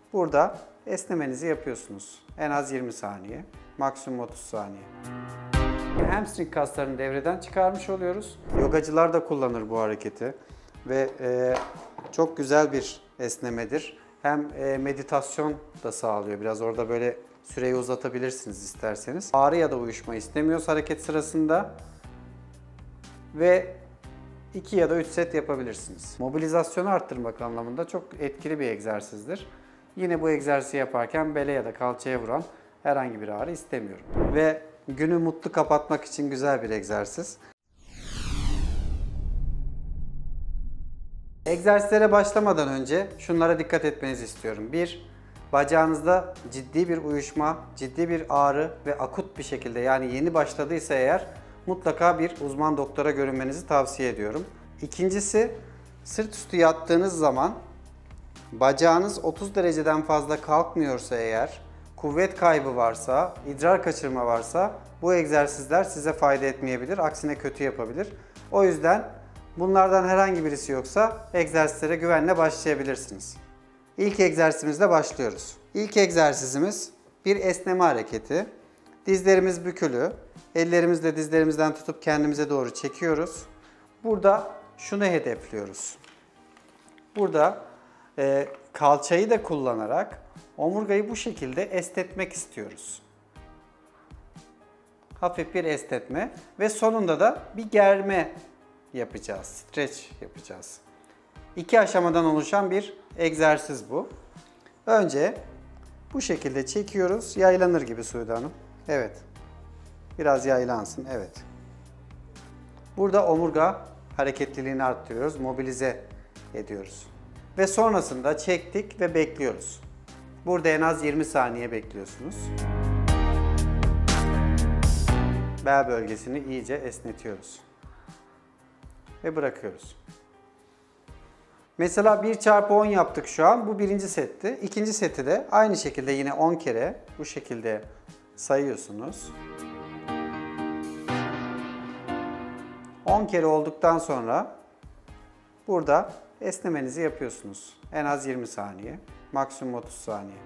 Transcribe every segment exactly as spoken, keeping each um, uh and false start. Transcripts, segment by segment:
Burada esnemenizi yapıyorsunuz. En az yirmi saniye, maksimum otuz saniye. Hamstring kaslarını devreden çıkarmış oluyoruz. Yogacılar da kullanır bu hareketi ve e, çok güzel bir esnemedir. Hem e, meditasyon da sağlıyor. Biraz orada böyle süreyi uzatabilirsiniz isterseniz. Ağrı ya da uyuşma istemiyoruz hareket sırasında ve iki ya da üç set yapabilirsiniz. Mobilizasyonu arttırmak anlamında çok etkili bir egzersizdir. Yine bu egzersizi yaparken bele ya da kalçaya vuran herhangi bir ağrı istemiyorum. Ve günü mutlu kapatmak için güzel bir egzersiz. Egzersizlere başlamadan önce şunlara dikkat etmenizi istiyorum. bir Bacağınızda ciddi bir uyuşma, ciddi bir ağrı ve akut bir şekilde, yani yeni başladıysa eğer, mutlaka bir uzman doktora görünmenizi tavsiye ediyorum. İkincisi, sırt üstü yattığınız zaman bacağınız otuz dereceden fazla kalkmıyorsa eğer, kuvvet kaybı varsa, idrar kaçırma varsa bu egzersizler size fayda etmeyebilir, aksine kötü yapabilir. O yüzden bunlardan herhangi birisi yoksa egzersizlere güvenle başlayabilirsiniz. İlk egzersizimizle başlıyoruz. İlk egzersizimiz bir esneme hareketi. Dizlerimiz bükülü, ellerimizle dizlerimizden tutup kendimize doğru çekiyoruz. Burada şunu hedefliyoruz. Burada e, kalçayı da kullanarak omurgayı bu şekilde esnetmek istiyoruz. Hafif bir esnetme ve sonunda da bir germe yapacağız, streç yapacağız. İki aşamadan oluşan bir egzersiz bu. Önce bu şekilde çekiyoruz, yaylanır gibi Sude Hanım. Evet, biraz yaylansın, evet. Burada omurga hareketliliğini arttırıyoruz, mobilize ediyoruz. Ve sonrasında çektik ve bekliyoruz. Burada en az yirmi saniye bekliyorsunuz. Bel bölgesini iyice esnetiyoruz. Ve bırakıyoruz. Mesela bir çarpı on yaptık şu an. Bu birinci setti. İkinci seti de aynı şekilde yine on kere bu şekilde sayıyorsunuz. on kere olduktan sonra burada esnemenizi yapıyorsunuz. En az yirmi saniye, maksimum otuz saniye.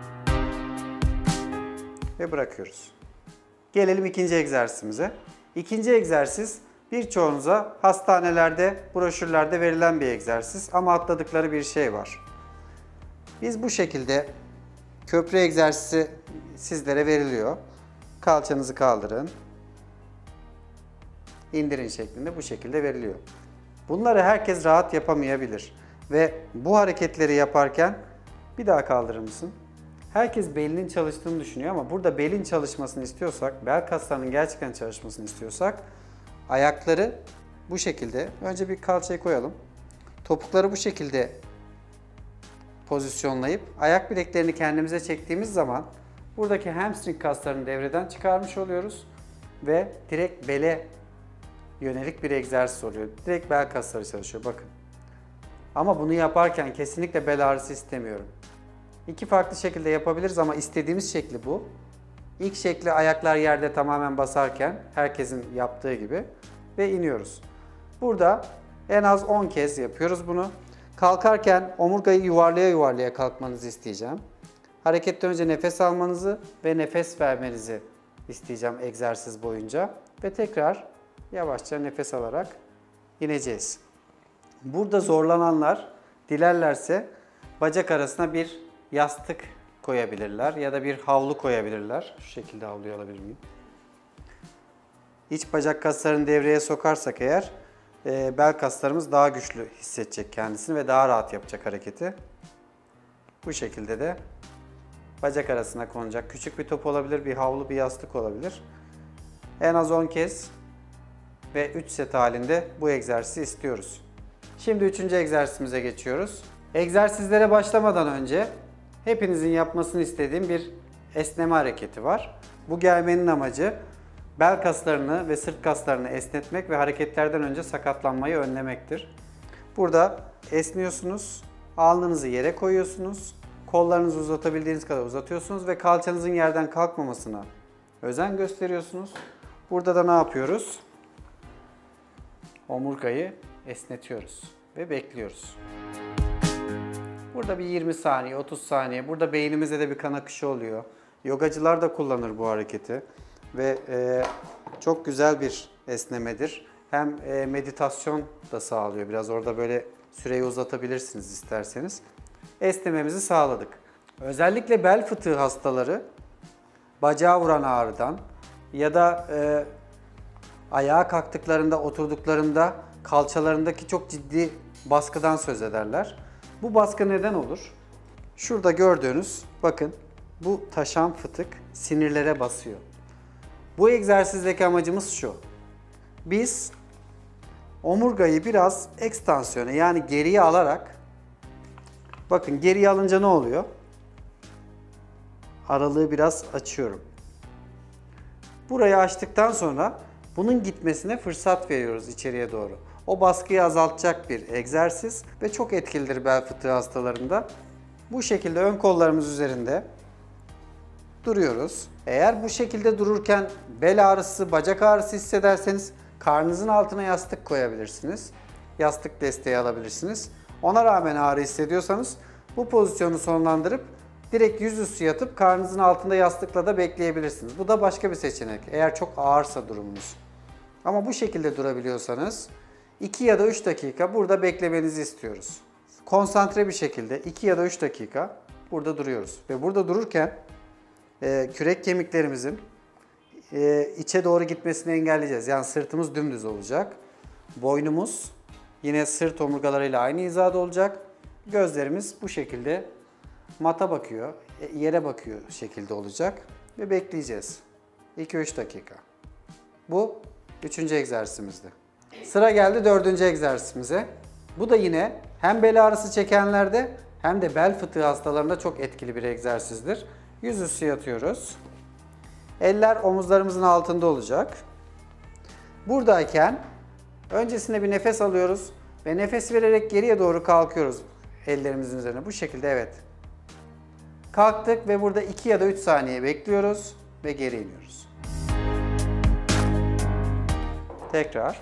Ve bırakıyoruz. Gelelim ikinci egzersizimize. İkinci egzersiz birçoğunuza hastanelerde, broşürlerde verilen bir egzersiz ama atladıkları bir şey var. Biz bu şekilde köprü egzersizi sizlere veriliyor. Kalçanızı kaldırın, indirin şeklinde bu şekilde veriliyor. Bunları herkes rahat yapamayabilir ve bu hareketleri yaparken bir daha kaldırır mısın? Herkes belinin çalıştığını düşünüyor ama burada belin çalışmasını istiyorsak, bel kaslarının gerçekten çalışmasını istiyorsak ayakları bu şekilde, önce bir kalçayı koyalım. Topukları bu şekilde pozisyonlayıp ayak bileklerini kendimize çektiğimiz zaman buradaki hamstring kaslarını devreden çıkarmış oluyoruz ve direkt bele yönelik bir egzersiz oluyor. Direkt bel kasları çalışıyor, bakın. Ama bunu yaparken kesinlikle bel ağrısı istemiyorum. İki farklı şekilde yapabiliriz ama istediğimiz şekli bu. İlk şekli ayaklar yerde tamamen basarken, herkesin yaptığı gibi ve iniyoruz. Burada en az on kez yapıyoruz bunu. Kalkarken omurgayı yuvarlaya yuvarlaya kalkmanızı isteyeceğim. Hareketten önce nefes almanızı ve nefes vermenizi isteyeceğim egzersiz boyunca. Ve tekrar yavaşça nefes alarak ineceğiz. Burada zorlananlar dilerlerse bacak arasına bir yastık koyabilirler ya da bir havlu koyabilirler. Şu şekilde havluyu alabilir miyim? İç bacak kaslarını devreye sokarsak eğer e, bel kaslarımız daha güçlü hissedecek kendisini ve daha rahat yapacak hareketi. Bu şekilde de bacak arasına konacak. Küçük bir top olabilir, bir havlu, bir yastık olabilir. En az on kez ve üç set halinde bu egzersizi istiyoruz. Şimdi üçüncü egzersizimize geçiyoruz. Egzersizlere başlamadan önce hepinizin yapmasını istediğim bir esneme hareketi var. Bu germenin amacı bel kaslarını ve sırt kaslarını esnetmek ve hareketlerden önce sakatlanmayı önlemektir. Burada esniyorsunuz, alnınızı yere koyuyorsunuz, kollarınızı uzatabildiğiniz kadar uzatıyorsunuz ve kalçanızın yerden kalkmamasına özen gösteriyorsunuz. Burada da ne yapıyoruz? Omurgayı esnetiyoruz ve bekliyoruz. Burada bir yirmi saniye, otuz saniye. Burada beynimize de bir kan akışı oluyor. Yogacılar da kullanır bu hareketi. Ve e, çok güzel bir esnemedir. Hem e, meditasyon da sağlıyor. Biraz orada böyle süreyi uzatabilirsiniz isterseniz. Esnememizi sağladık. Özellikle bel fıtığı hastaları bacağı vuran ağrıdan ya da e, ayağa kalktıklarında, oturduklarında kalçalarındaki çok ciddi baskıdan söz ederler. Bu baskı neden olur? Şurada gördüğünüz, bakın bu taşan fıtık sinirlere basıyor. Bu egzersizdeki amacımız şu. Biz omurgayı biraz ekstansiyona, yani geriye alarak, bakın geriye alınca ne oluyor? Aralığı biraz açıyorum. Burayı açtıktan sonra bunun gitmesine fırsat veriyoruz içeriye doğru. O baskıyı azaltacak bir egzersiz ve çok etkilidir bel fıtığı hastalarında. Bu şekilde ön kollarımız üzerinde duruyoruz. Eğer bu şekilde dururken bel ağrısı, bacak ağrısı hissederseniz karnınızın altına yastık koyabilirsiniz. Yastık desteği alabilirsiniz. Ona rağmen ağrı hissediyorsanız bu pozisyonu sonlandırıp direkt yüzüstü yatıp karnınızın altında yastıkla da bekleyebilirsiniz. Bu da başka bir seçenek eğer çok ağırsa durumunuz. Ama bu şekilde durabiliyorsanız iki ya da üç dakika burada beklemenizi istiyoruz. Konsantre bir şekilde iki ya da üç dakika burada duruyoruz. Ve burada dururken e, kürek kemiklerimizin e, içe doğru gitmesini engelleyeceğiz. Yani sırtımız dümdüz olacak. Boynumuz yine sırt omurgalarıyla aynı hizada olacak. Gözlerimiz bu şekilde mata bakıyor, yere bakıyor şekilde olacak ve bekleyeceğiz. iki üç dakika. Bu üçüncü egzersizimizdi. Sıra geldi dördüncü egzersizimize. Bu da yine hem bel ağrısı çekenlerde hem de bel fıtığı hastalarında çok etkili bir egzersizdir. Yüzüstü yatıyoruz. Eller omuzlarımızın altında olacak. Buradayken öncesinde bir nefes alıyoruz ve nefes vererek geriye doğru kalkıyoruz ellerimizin üzerine. Bu şekilde, evet. Kalktık ve burada iki ya da üç saniye bekliyoruz ve geri iniyoruz. Tekrar.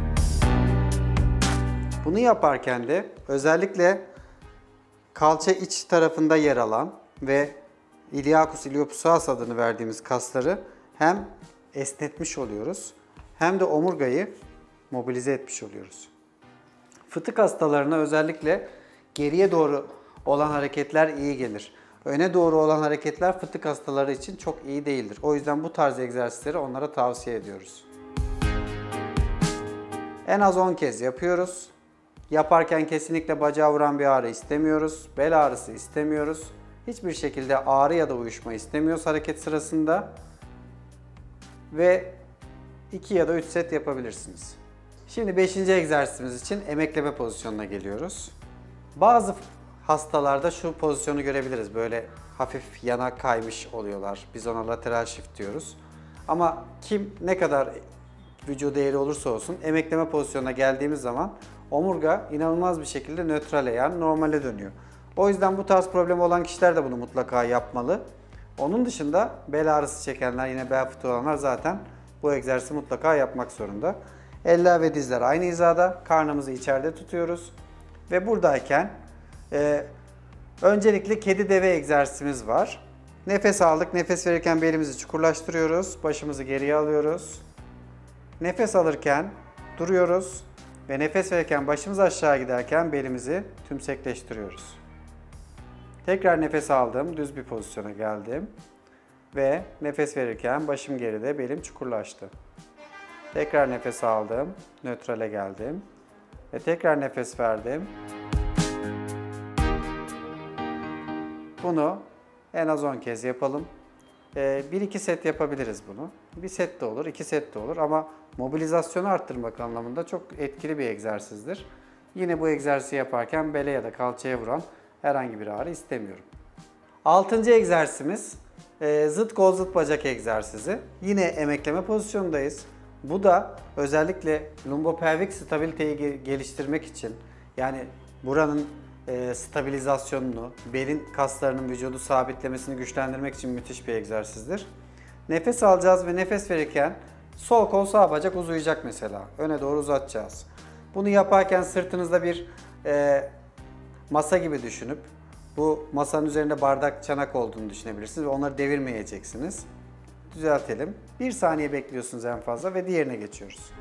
Bunu yaparken de özellikle kalça iç tarafında yer alan ve iliacus iliopsoas adını verdiğimiz kasları hem esnetmiş oluyoruz hem de omurgayı mobilize etmiş oluyoruz. Fıtık hastalarına özellikle geriye doğru olan hareketler iyi gelir. Öne doğru olan hareketler fıtık hastaları için çok iyi değildir. O yüzden bu tarz egzersizleri onlara tavsiye ediyoruz. En az on kez yapıyoruz. Yaparken kesinlikle bacağı vuran bir ağrı istemiyoruz. Bel ağrısı istemiyoruz. Hiçbir şekilde ağrı ya da uyuşma istemiyoruz hareket sırasında. Ve iki ya da üç set yapabilirsiniz. Şimdi beşinci egzersizimiz için emekleme pozisyonuna geliyoruz. Bazı hastalarda şu pozisyonu görebiliriz. Böyle hafif yana kaymış oluyorlar. Biz ona lateral shift diyoruz. Ama kim ne kadar vücudu eğri olursa olsun emekleme pozisyonuna geldiğimiz zaman omurga inanılmaz bir şekilde nötrale, yani normale dönüyor. O yüzden bu tarz problemi olan kişiler de bunu mutlaka yapmalı. Onun dışında bel ağrısı çekenler, yine bel fıtığı olanlar zaten bu egzersizi mutlaka yapmak zorunda. Eller ve dizler aynı hizada. Karnımızı içeride tutuyoruz. Ve buradayken e, öncelikle kedi deve egzersizimiz var. Nefes aldık. Nefes verirken belimizi çukurlaştırıyoruz. Başımızı geriye alıyoruz. Nefes alırken duruyoruz. Ve nefes verirken başımız aşağı giderken belimizi tümsekleştiriyoruz. Tekrar nefes aldım. Düz bir pozisyona geldim. Ve nefes verirken başım geride, belim çukurlaştı. Tekrar nefes aldım. Nötrale geldim. Ve tekrar nefes verdim. Bunu en az on kez yapalım. bir iki set yapabiliriz bunu. Bir set de olur, iki set de olur ama mobilizasyonu arttırmak anlamında çok etkili bir egzersizdir. Yine bu egzersizi yaparken bele ya da kalçaya vuran herhangi bir ağrı istemiyorum. Altıncı egzersizimiz zıt kol zıt bacak egzersizi. Yine emekleme pozisyondayız. Bu da özellikle lumbopelvik stabiliteyi geliştirmek için, yani buranın e, stabilizasyonunu, belin kaslarının vücudu sabitlemesini güçlendirmek için müthiş bir egzersizdir. Nefes alacağız ve nefes verirken sol kol sağ bacak uzayacak mesela. Öne doğru uzatacağız. Bunu yaparken sırtınızda bir e, masa gibi düşünüp Bu masanın üzerinde bardak, çanak olduğunu düşünebilirsiniz ve onları devirmeyeceksiniz. Düzeltelim. Bir saniye bekliyorsunuz en fazla ve diğerine geçiyoruz.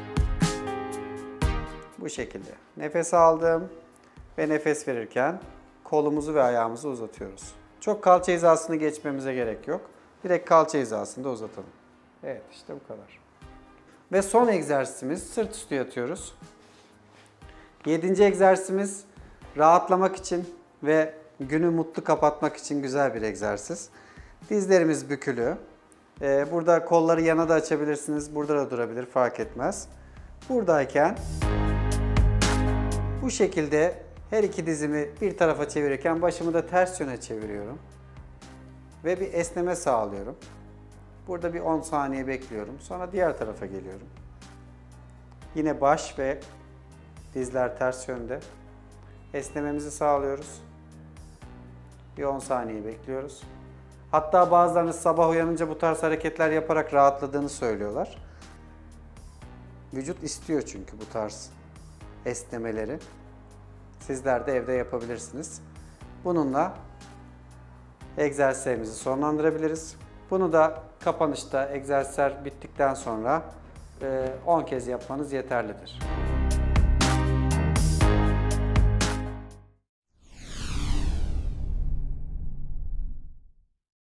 Bu şekilde. Nefes aldım ve nefes verirken kolumuzu ve ayağımızı uzatıyoruz. Çok kalça hizasını geçmemize gerek yok. Direkt kalça hizasında uzatalım. Evet, işte bu kadar. Ve son egzersizimiz sırt üstü yatıyoruz. Yedinci egzersizimiz rahatlamak için ve günü mutlu kapatmak için güzel bir egzersiz. Dizlerimiz bükülü. Ee, burada kolları yana da açabilirsiniz. Burada da durabilir, fark etmez. Buradayken bu şekilde her iki dizimi bir tarafa çevirirken başımı da ters yöne çeviriyorum. Ve bir esneme sağlıyorum. Burada bir on saniye bekliyorum. Sonra diğer tarafa geliyorum. Yine baş ve dizler ters yönde. Esnememizi sağlıyoruz. Bir on saniye bekliyoruz. Hatta bazılarınız sabah uyanınca bu tarz hareketler yaparak rahatladığını söylüyorlar. Vücut istiyor çünkü bu tarz esnemeleri. Sizler de evde yapabilirsiniz. Bununla egzersizlerimizi sonlandırabiliriz. Bunu da kapanışta egzersizler bittikten sonra on kez yapmanız yeterlidir.